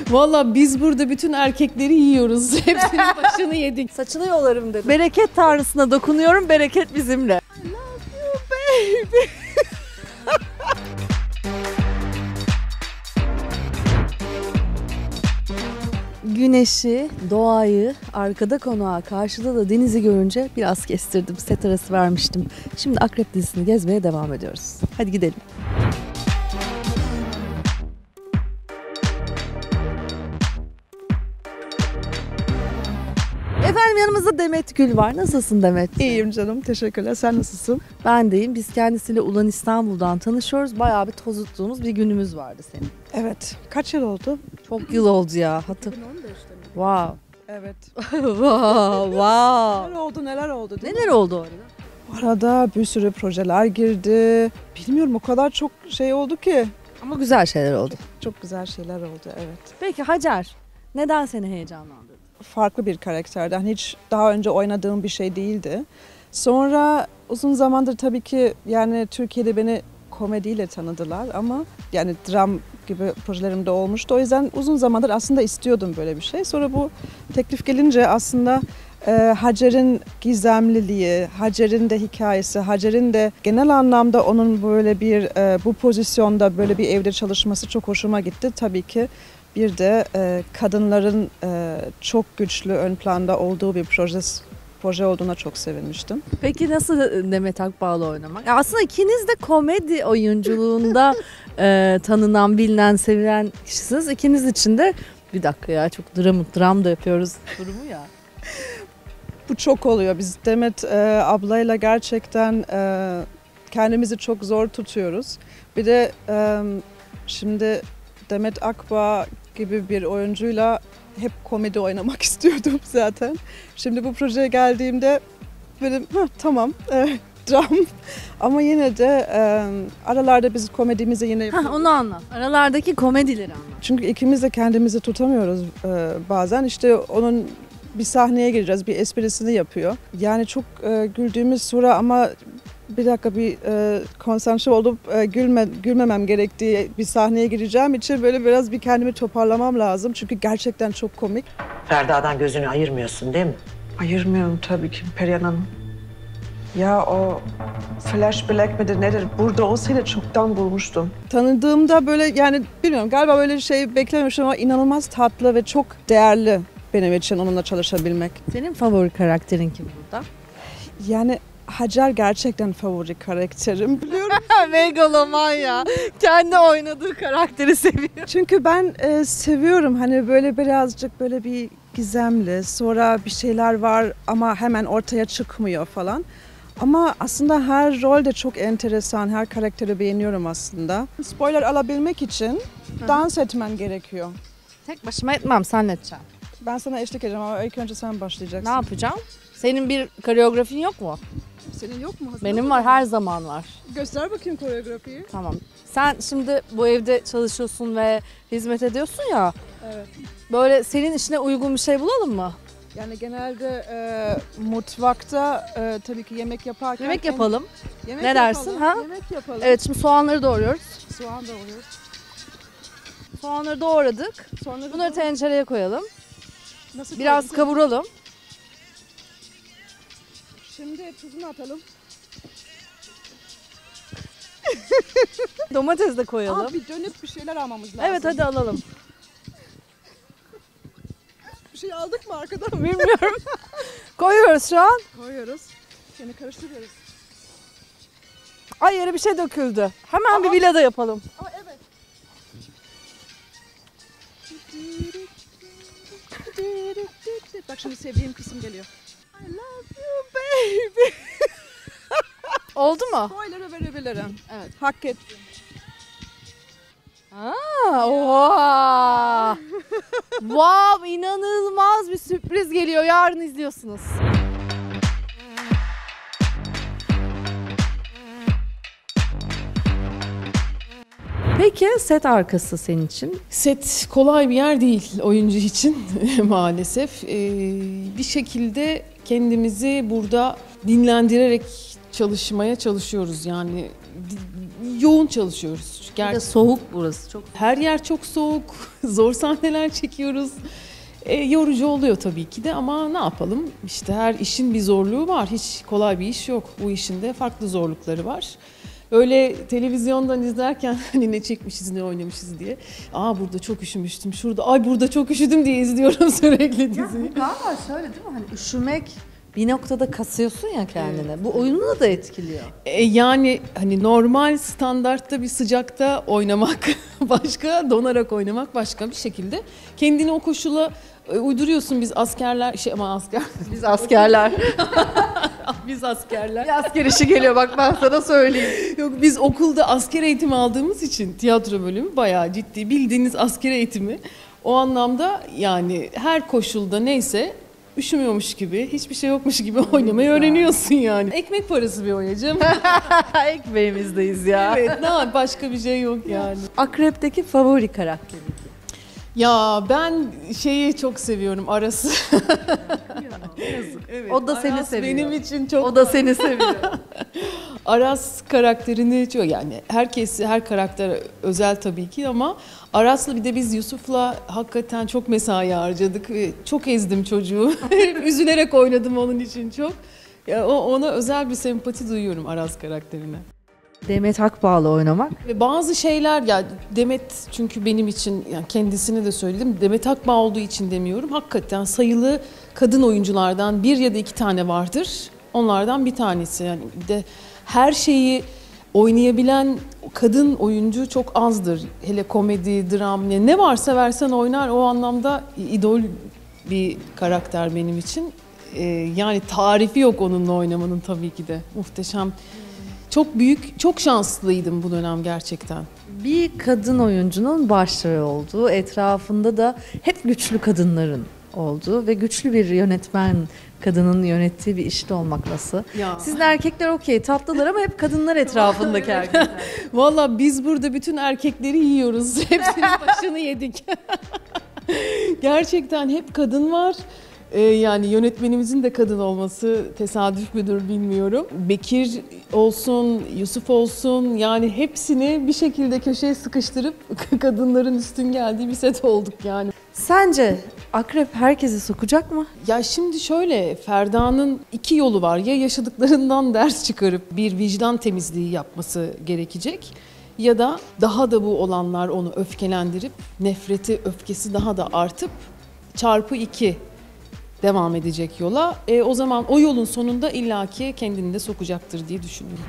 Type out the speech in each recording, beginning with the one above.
Valla biz burada bütün erkekleri yiyoruz. Hepsinin başını yedik. Saçını yolarım dedim. Bereket tanrısına dokunuyorum, bereket bizimle. I love you baby. Güneşi, doğayı, arkada konağı, karşıda da denizi görünce biraz kestirdim. Set arası vermiştim. Şimdi Akrep dizisini gezmeye devam ediyoruz. Hadi gidelim. Efendim yanımızda Demet Gül var. Nasılsın Demet? İyiyim canım, teşekkürler. Sen nasılsın? Ben deyim. Biz kendisiyle Ulan İstanbul'dan tanışıyoruz. Bayağı bir tozuttuğumuz bir günümüz vardı senin. Evet. Kaç yıl oldu? Çok yıl oldu ya. 2015'te mi? Wow. Evet. Wow. Neler oldu değil mi? Neler oldu orada? Bu arada bir sürü projeler girdi. Bilmiyorum, o kadar çok şey oldu ki. Ama güzel şeyler oldu. Çok güzel şeyler oldu, evet. Peki Hacer, neden seni heyecanlandırdı? Farklı bir karakterdi. Hani hiç daha önce oynadığım bir şey değildi. Sonra uzun zamandır tabii ki yani Türkiye'de beni komediyle tanıdılar ama yani dram gibi projelerim de olmuştu. O yüzden uzun zamandır aslında istiyordum böyle bir şey. Sonra bu teklif gelince aslında Hacer'in gizemliliği, Hacer'in de hikayesi, Hacer'in de genel anlamda onun böyle bir bu pozisyonda böyle bir evde çalışması çok hoşuma gitti. Tabii ki bir de kadınların çok güçlü ön planda olduğu bir proje olduğuna çok sevinmiştim. Peki nasıl Demet Akbağ'la oynamak? Ya aslında ikiniz de komedi oyunculuğunda tanınan, bilinen, sevilen kişisiniz. İkiniz için de bir dakika ya çok dram da yapıyoruz durumu ya. Bu çok oluyor. Biz Demet ablayla gerçekten kendimizi çok zor tutuyoruz. Bir de şimdi Demet Akbağ gibi bir oyuncuyla hep komedi oynamak istiyordum zaten. Şimdi bu projeye geldiğimde böyle tamam dram ama yine de aralarda biz komedimizi yine yapıyoruz. Onu anlat. Aralardaki komedileri anlat. Çünkü ikimiz de kendimizi tutamıyoruz bazen. İşte onun bir sahneye gireceğiz, bir esprisini yapıyor. Yani çok güldüğümüz sonra ama bir dakika bir konsantre olup gülmemem gerektiği bir sahneye gireceğim için böyle biraz bir kendimi toparlamam lazım. Çünkü gerçekten çok komik. Ferda'dan gözünü ayırmıyorsun değil mi? Ayırmıyorum tabii ki Perihan Hanım. Ya o flash black midir nedir? Burada olsaydı çoktan bulmuştum. Tanıdığımda böyle yani bilmiyorum galiba böyle bir şey beklememiştim ama inanılmaz tatlı ve çok değerli benim için onunla çalışabilmek. Senin favori karakterin kim burada? Yani Hacer gerçekten favori karakterim biliyorum. Megaloman ya. Kendi oynadığı karakteri seviyor. Çünkü ben seviyorum hani böyle birazcık böyle bir gizemli, sonra bir şeyler var ama hemen ortaya çıkmıyor falan. Ama aslında her rol de çok enteresan, her karakteri beğeniyorum aslında. Spoiler alabilmek için dans etmen gerekiyor. Tek başıma etmem, sen edeceksin. Ben sana eşlik edeceğim ama ilk önce sen başlayacaksın. Ne yapacağım? Senin bir koreografin yok mu? Senin yok mu? Benim var, her zaman var. Göster bakayım koreografiyi. Tamam. Sen şimdi bu evde çalışıyorsun ve hizmet ediyorsun ya. Evet. Böyle senin işine uygun bir şey bulalım mı? Yani genelde mutfakta tabii ki yemek yaparken... Yemek yapalım. Yemek Ne dersin, yapalım, ha? Yemek yapalım. Evet, şimdi soğanları doğruyoruz. Soğan doğruyoruz. Soğanları doğradık. Sonra Bunları tencereye koyalım. nasıl Biraz koyduk? kavuralım. Şimdi tuzunu atalım. Domates de koyalım. Bir dönüp bir şeyler almamız lazım. Evet, hadi alalım. Bir şey aldık mı arkadan? Bilmiyorum. Koyuyoruz şu an. Koyuyoruz. Şimdi karıştırıyoruz. Ay, yere bir şey döküldü. Hemen bir villada yapalım. Evet. Bak şimdi sevdiğim kısım geliyor. I love you baby. Oldu mu? Spoiler'ı verebilirim. Evet. Hak ettim. Oha! Wow, inanılmaz bir sürpriz geliyor. Yarın izliyorsunuz. Peki set arkası senin için? Set kolay bir yer değil oyuncu için maalesef. Bir şekilde kendimizi burada dinlendirerek çalışmaya çalışıyoruz. Yani yoğun çalışıyoruz. Bir de soğuk burası çok. Her yer çok soğuk, zor sahneler çekiyoruz. Yorucu oluyor tabii ki de ama ne yapalım? İşte her işin bir zorluğu var. Hiç kolay bir iş yok. Bu işin de farklı zorlukları var. Öyle televizyondan izlerken hani ne çekmişiz, ne oynamışız diye. Burada çok üşümüştüm, şurada burada çok üşüdüm diye izliyorum sürekli diziyi. Galiba şöyle değil mi? Hani üşümek bir noktada kasıyorsun ya kendine. Bu oyununu da etkiliyor. Yani hani normal standartta bir sıcakta oynamak başka, donarak oynamak başka bir şekilde. Kendini o koşula uyduruyorsun. Biz askerler, Biz askerler. biz askerler. Bir asker işi geliyor bak ben sana söyleyeyim. Yok biz okulda asker eğitimi aldığımız için tiyatro bölümü bayağı ciddi bildiğiniz asker eğitimi. O anlamda yani her koşulda neyse üşümüyormuş gibi, hiçbir şey yokmuş gibi oynamayı öğreniyorsun yani. Ekmek parası bir oynayacağım. Ekmeğimizdeyiz ya. Evet, başka bir şey yok yani. Akrep'teki favori karakteri. Ya ben şeyi çok seviyorum, Aras'ı. Evet, O da seni Aras seviyor. benim için çok... O da seni seviyor. Aras karakterini çok yani her karakter özel tabii ki ama Aras'la bir de biz Yusuf'la hakikaten çok mesai harcadık ve çok ezdim çocuğu. Üzülerek oynadım onun için çok. Ya ona özel bir sempati duyuyorum Aras karakterine. Demet Akbağ'la oynamak. Ve bazı şeyler ya Demet çünkü benim için yani kendisine de söyledim. Demet Akbağ olduğu için demiyorum. Hakikaten sayılı kadın oyunculardan bir ya da iki tane vardır. Onlardan bir tanesi. Yani bir de her şeyi oynayabilen kadın oyuncu çok azdır. Hele komedi, dram ne varsa versen oynar. O anlamda idol bir karakter benim için. Yani tarifi yok onunla oynamanın tabii ki de. Muhteşem. Çok büyük, çok şanslıydım bu dönem gerçekten. Bir kadın oyuncunun başrol olduğu, etrafında da hep güçlü kadınların olduğu ve güçlü bir yönetmen kadının yönettiği bir işte olmak nasıl? Ya. Sizin erkekler okey tatlılar ama hep kadınlar etrafındaki erkekler. Valla biz burada bütün erkekleri yiyoruz. Hepsinin başını yedik. Gerçekten hep kadın var. Yani yönetmenimizin de kadın olması tesadüf müdür bilmiyorum. Bekir olsun, Yusuf olsun yani hepsini bir şekilde köşeye sıkıştırıp kadınların üstün geldiği bir set olduk yani. Sence Akrep herkesi sokacak mı? Ya şimdi şöyle Ferda'nın iki yolu var. Ya yaşadıklarından ders çıkarıp bir vicdan temizliği yapması gerekecek. Ya da daha da bu olanlar onu öfkelendirip nefreti, öfkesi daha da artıp çarpı 2 devam edecek yola. O zaman o yolun sonunda illaki kendini de sokacaktır diye düşünüyorum.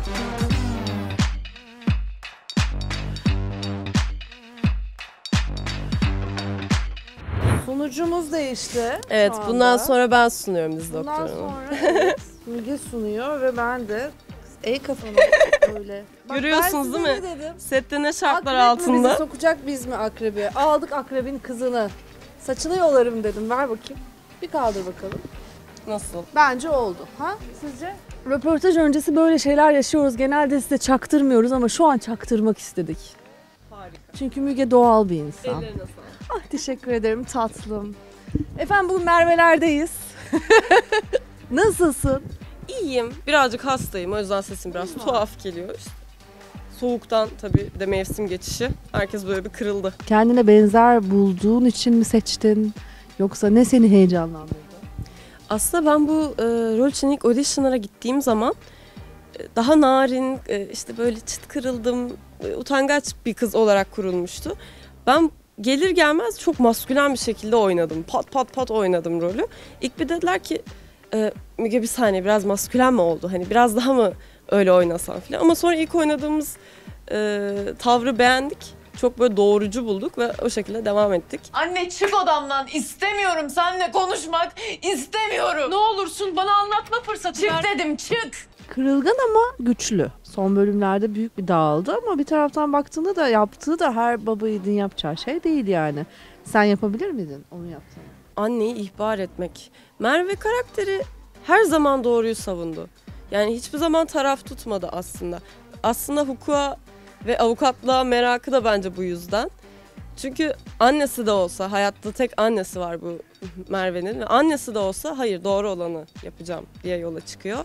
Sunucumuz değişti. Evet, şu bundan anda. sonra ben sunuyorum dizi Bundan doktorunu. sonra evet, Müge sunuyor ve ben de kafama böyle. Bak, Görüyorsunuz ben değil size mi? ne dedim? Sette ne şartlar Akrep mi bizi altında? sokacak biz mi akrebi? Aldık akrebin kızını. Saçını yolarım dedim. Ver bakayım. Bir kaldır bakalım. Nasıl? Bence oldu. Ha? Sizce? Röportaj öncesi böyle şeyler yaşıyoruz. Genelde size çaktırmıyoruz ama şu an çaktırmak istedik. Harika. Çünkü Müge doğal bir insan. Ellerine sağlık. Ah teşekkür ederim tatlım. Efendim bugün Merve'lerdeyiz. Nasılsın? İyiyim. Birazcık hastayım. O yüzden sesim biraz tuhaf geliyor. İşte soğuktan tabii de mevsim geçişi. Herkes böyle bir kırıldı. Kendine benzer bulduğun için mi seçtin? Yoksa ne seni heyecanlandırdı? Aslında ben bu rol için ilk auditionlara gittiğim zaman daha narin, işte böyle çıt kırıldım, utangaç bir kız olarak kurulmuştu. Ben gelir gelmez çok maskülen bir şekilde oynadım. Pat pat pat oynadım rolü. İlk bir dediler ki Müge bir saniye biraz maskülen mi oldu? Hani biraz daha mı öyle oynasan falan. Ama sonra ilk oynadığımız tavrı beğendik. Çok böyle doğrucu bulduk ve o şekilde devam ettik. Anne çık odamdan. İstemiyorum seninle konuşmak. İstemiyorum. Ne olursun bana anlatma fırsatı Çık ver. dedim çık. Kırılgan ama güçlü. Son bölümlerde büyük bir dağıldı ama bir taraftan baktığında da yaptığı da her baba yiğidin yapacağı şey değil yani. Sen yapabilir miydin onu yaptığını? Anneyi ihbar etmek. Merve karakteri her zaman doğruyu savundu. Yani hiçbir zaman taraf tutmadı aslında. Aslında hukuka ve avukatlığa merakı da bence bu yüzden. Çünkü annesi de olsa, hayatta tek annesi var bu Merve'nin. Ve annesi de olsa hayır doğru olanı yapacağım diye yola çıkıyor.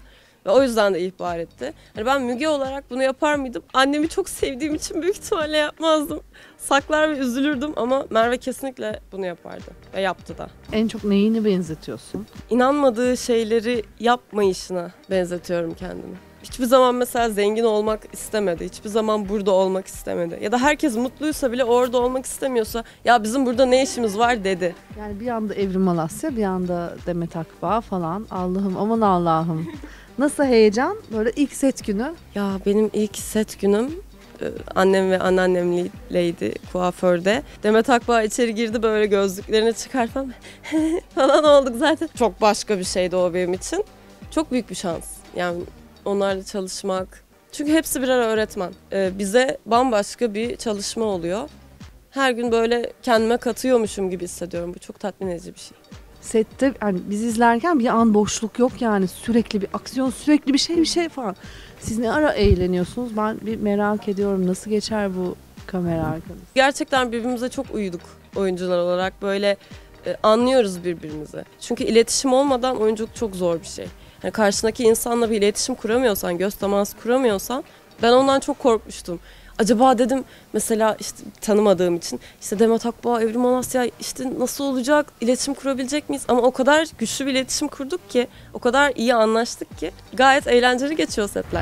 Ve o yüzden de ihbar etti. Hani ben Müge olarak bunu yapar mıydım? Annemi çok sevdiğim için büyük ihtimalle yapmazdım. Saklar ve üzülürdüm ama Merve kesinlikle bunu yapardı ve yaptı da. En çok neyini benzetiyorsun? İnanmadığı şeyleri yapmayışına benzetiyorum kendimi. Hiçbir zaman mesela zengin olmak istemedi. Hiçbir zaman burada olmak istemedi. Ya da herkes mutluysa bile orada olmak istemiyorsa ya bizim burada ne işimiz var dedi. Yani bir anda Evrim Alasya, bir anda Demet Akbağ falan. Allah'ım, aman Allah'ım. Nasıl heyecan? Böyle ilk set günü. Ya benim ilk set günüm annem ve anneannemleydi kuaförde. Demet Akbağ içeri girdi, böyle gözlüklerini çıkar falan. falan olduk zaten. Çok başka bir şeydi o benim için. Çok büyük bir şans. Yani onlarla çalışmak. Çünkü hepsi birer öğretmen. Bize bambaşka bir çalışma oluyor. Her gün böyle kendime katıyormuşum gibi hissediyorum. Bu çok tatmin edici bir şey. Sette hani biz izlerken bir an boşluk yok yani, sürekli bir aksiyon, sürekli bir şey falan. Siz ne ara eğleniyorsunuz? Ben bir merak ediyorum, nasıl geçer bu kamera arkanız? Gerçekten birbirimize çok uyuduk oyuncular olarak. Böyle anlıyoruz birbirimizi. Çünkü iletişim olmadan oyunculuk çok zor bir şey. Yani karşındaki insanla bir iletişim kuramıyorsan, göz teması kuramıyorsan, ben ondan çok korkmuştum. Acaba dedim mesela işte tanımadığım için işte Demet Akbağ, Evrim Alasya işte nasıl olacak, iletişim kurabilecek miyiz? Ama o kadar güçlü bir iletişim kurduk ki, o kadar iyi anlaştık ki gayet eğlenceli geçiyor setler.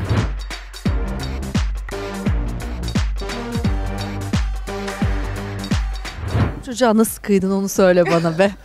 Çocuğa nasıl kıydın onu söyle bana be.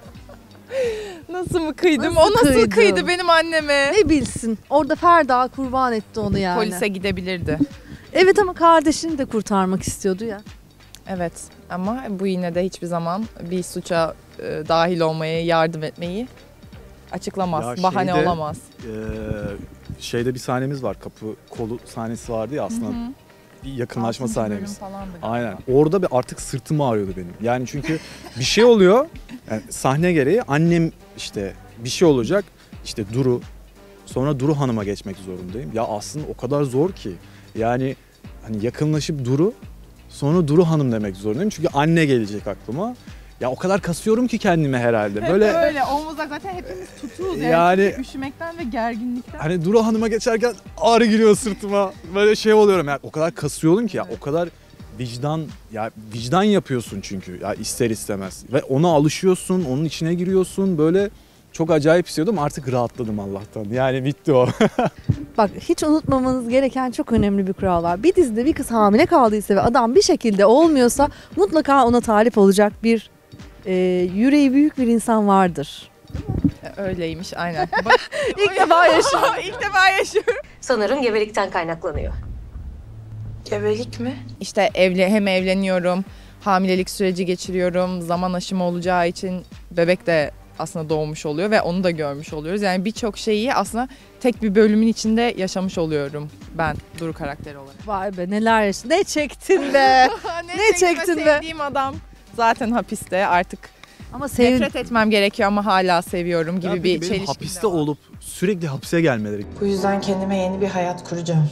Nasıl mı kıydım? Nasıl O nasıl kıydın? kıydı benim anneme? Ne bilsin, orada Ferda kurban etti onu yani. Polise gidebilirdi. Evet ama kardeşini de kurtarmak istiyordu ya. Evet ama bu yine de hiçbir zaman bir suça dahil olmaya yardım etmeyi açıklamaz. Ya Bahane şeyde, olamaz. Şeyde bir sahnemiz var. Kapı kolu sahnesi vardı ya aslında. Hı hı. Bir yakınlaşma 6. bölüm sahnemiz. falandı galiba. Aynen. Orada bir artık sırtım ağrıyordu benim. Yani çünkü bir şey oluyor. Yani sahne gereği annem işte bir şey olacak. İşte Duru. Sonra Duru Hanım'a geçmek zorundayım. Ya aslında o kadar zor ki. Yani hani yakınlaşıp Duru, sonra Duru Hanım demek zorundayım. Çünkü anne gelecek aklıma. Ya o kadar kasıyorum ki kendimi herhalde. Böyle Öyle omuzda zaten hepimiz tutuyoruz yani üşümekten ve gerginlikten. hani Duru Hanım'a geçerken ağrı giriyor sırtıma. Böyle şey oluyorum ya, o kadar kasıyorum ki ya, o kadar vicdan yapıyorsun çünkü ya ister istemez. Ve ona alışıyorsun, onun içine giriyorsun, böyle çok acayip hissiyordum. Artık rahatladım Allah'tan. Yani bitti o. Bak, hiç unutmamanız gereken çok önemli bir kural var. Bir dizide bir kız hamile kaldıysa ve adam bir şekilde olmuyorsa mutlaka ona talip olacak bir yüreği büyük bir insan vardır. Öyleymiş aynen. İlk defa yaşıyorum. İlk defa yaşıyorum. Sanırım gebelikten kaynaklanıyor. Gebelik mi? İşte hem evleniyorum, hamilelik süreci geçiriyorum. Zaman aşımı olacağı için bebek de aslında doğmuş oluyor ve onu da görmüş oluyoruz. Yani birçok şeyi aslında tek bir bölümün içinde yaşamış oluyorum ben Duru karakteri olarak. Vay be, neler yaşadın. Ne çektin be. Ne çektin be. Sevdiğim adam zaten hapiste, artık Ama nefret etmem gerekiyor ama hala seviyorum gibi Ya bir benim çelişki hapiste de var. olup sürekli hapise gelmeleri. Bu yüzden kendime yeni bir hayat kuracağım.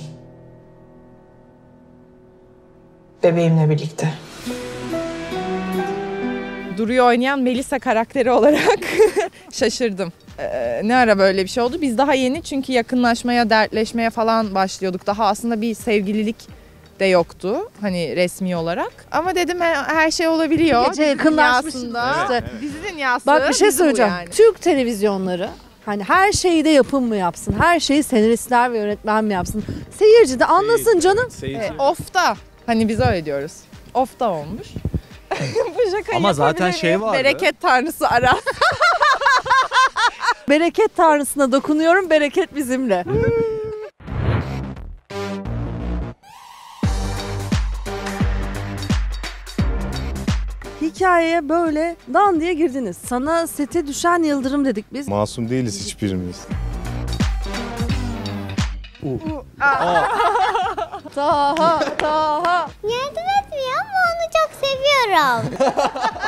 Bebeğimle birlikte. Duru'yu oynayan Melisa karakteri olarak şaşırdım. Ne ara böyle bir şey oldu? Biz daha yeni çünkü yakınlaşmaya, dertleşmeye falan başlıyorduk. Daha aslında bir sevgililik de yoktu hani resmi olarak. Ama dedim her şey olabiliyor. Gece yakınlaşmışsınız Dünyasında. işte. Dizi dünyası. Bak, bir şey dizi bu söyleyeceğim. yani. Türk televizyonları hani her şeyi de yapım mı yapsın? Her şeyi senaristler ve yönetmen mi yapsın? Seyirci de anlasın canım. Off'ta. Hani biz öyle diyoruz. Off'ta olmuş. Bu şakayı Ama zaten yapabilir şey miyim? vardı. Bereket tanrısı ara. Bereket tanrısına dokunuyorum, bereket bizimle. Hikayeye böyle dan diye girdiniz. Sana sete düşen yıldırım dedik biz. Masum değiliz hiçbirimiz. Taha. Yardım etmiyor ama onu çok seviyorum.